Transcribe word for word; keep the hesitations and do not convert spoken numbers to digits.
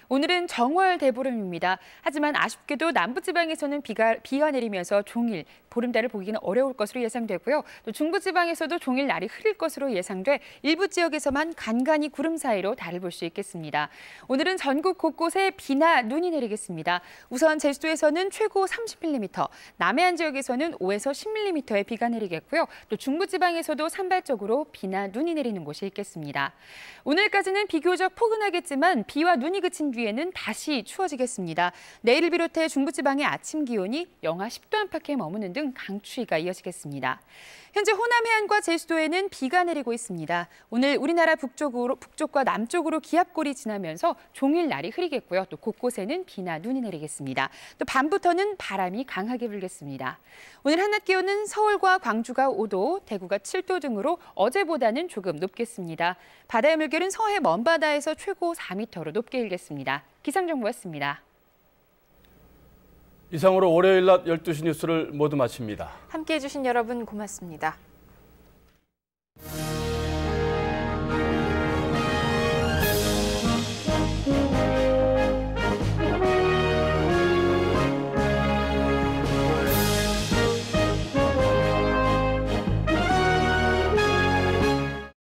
오늘은 정월 대보름입니다. 하지만 아쉽게도 남부지방에서는 비가, 비가 내리면서 종일 보름달을 보기는 어려울 것으로 예상되고요. 또 중부지방에서도 종일 날이 흐릴 것으로 예상돼 일부 지역에서만 간간히 구름 사이로 달을 볼 수 있겠습니다. 오늘은 전국 곳곳에 비나 눈이 내리겠습니다. 우선 제주도에서는 최고 삼십 밀리미터, 남해안 지역에서는 오에서 십 밀리미터의 비가 내리겠고요. 또 중부지방에서도 산발적으로 비나 눈이 내리는 곳이 있겠습니다. 오늘까지는 비교적 포근하겠지만 비와 눈이 그친 뒤에는 다시 추워지겠습니다. 내일을 비롯해 중부지방의 아침 기온이 영하 십 도 안팎에 머무는 등 강추위가 이어지겠습니다. 현재 호남 해안과 제주도에는 비가 내리고 있습니다. 오늘 우리나라 북쪽으로, 북쪽과 남쪽으로 기압골이 지나면서 종일 날이 흐리겠고요. 또 곳곳에는 비나 눈이 내리겠습니다. 또 밤부터는 바람이 강하게 불겠습니다. 오늘 한낮 기온은 서울과 광주가 오 도, 대구가 칠 도 등으로 어제보다는 조금 높겠습니다. 바다의 물결은 서해 먼바다에서 최고 사 미터로 높게 일겠습니다. 기상정보였습니다. 이상으로 월요일 낮 열두 시 뉴스를 모두 마칩니다. 함께해 주신 여러분 고맙습니다.